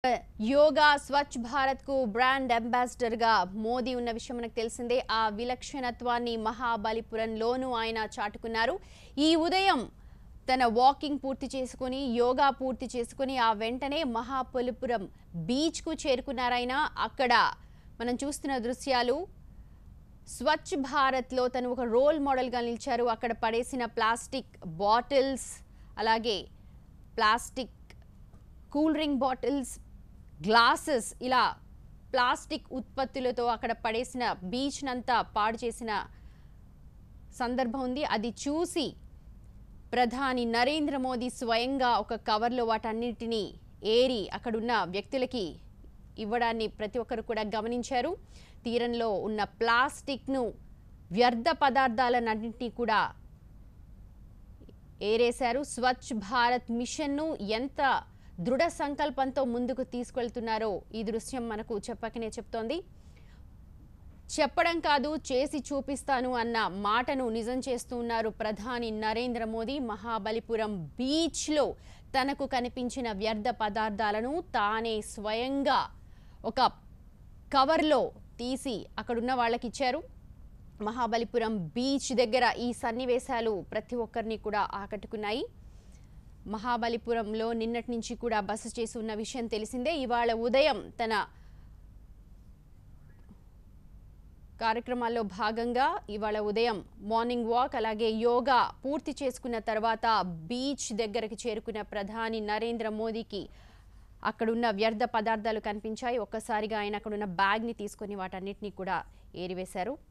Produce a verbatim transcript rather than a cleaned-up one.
యోగా స్వచ్ఛ భారత్ కు brand ambassador గా మోదీ ఉన్న విషయం మనకు తెలిసిందే. ఆ విలక్షణత్వాన్ని మహాబలిపురంలోనూ ఆయన చాటుకున్నారు. ఈ ఉదయం తన వాకింగ్ పూర్తి చేసుకుని యోగా పూర్తి చేసుకుని ఆ వెంటనే మహాబలిపురం బీచ్ కు చేరుకున్నారాయన. అక్కడ మనం చూస్తున్న దృశ్యాలు స్వచ్ఛ భారత్ లో తను ఒక రోల్ మోడల్ గా నిలిచారు. అక్కడ పడేసిన ప్లాస్టిక్ బాటిల్స్, అలాగే plastic cool drink bottles, glasses, ఇలా ప్లాస్టిక్ ఉత్పత్తులతో అక్కడ పడేసిన బీచ్ నంతా పాడు చేసిన సందర్భం ఉంది. అది చూసి ప్రధాని నరేంద్ర మోదీ స్వయంగా ఒక కవర్లో వాటన్నిటినీ ఏరి అక్కడున్న వ్యక్తులకి ఇవ్వడాన్ని ప్రతి ఒక్కరు కూడా గమనించారు. తీరంలో ఉన్న ప్లాస్టిక్ను, వ్యర్థ పదార్థాలన్నింటినీ కూడా ఏరేశారు. స్వచ్ఛ భారత్ మిషన్ను ఎంత దృఢ సంకల్పంతో ముందుకు తీసుకెళ్తున్నారో ఈ దృశ్యం మనకు చెప్పకనే చెప్తోంది. చెప్పడం కాదు, చేసి చూపిస్తాను అన్న మాటను నిజం చేస్తూ ఉన్నారు ప్రధాని నరేంద్ర మోదీ. మహాబలిపురం బీచ్లో తనకు కనిపించిన వ్యర్థ పదార్థాలను తానే స్వయంగా ఒక కవర్లో తీసి అక్కడున్న వాళ్ళకి ఇచ్చారు. మహాబలిపురం బీచ్ దగ్గర ఈ సన్నివేశాలు ప్రతి ఒక్కరిని కూడా ఆకట్టుకున్నాయి. మహాబలిపురంలో నిన్నటి నుంచి కూడా బస చేసి ఉన్న విషయం తెలిసిందే. ఇవాళ ఉదయం తన కార్యక్రమాల్లో భాగంగా ఇవాళ ఉదయం మార్నింగ్ వాక్, అలాగే యోగా పూర్తి చేసుకున్న తర్వాత బీచ్ దగ్గరకు చేరుకున్న ప్రధాని నరేంద్ర మోదీకి అక్కడున్న వ్యర్థ పదార్థాలు కనిపించాయి. ఒక్కసారిగా ఆయన అక్కడున్న బ్యాగ్ని తీసుకొని వాటన్నిటినీ కూడా ఏరివేశారు.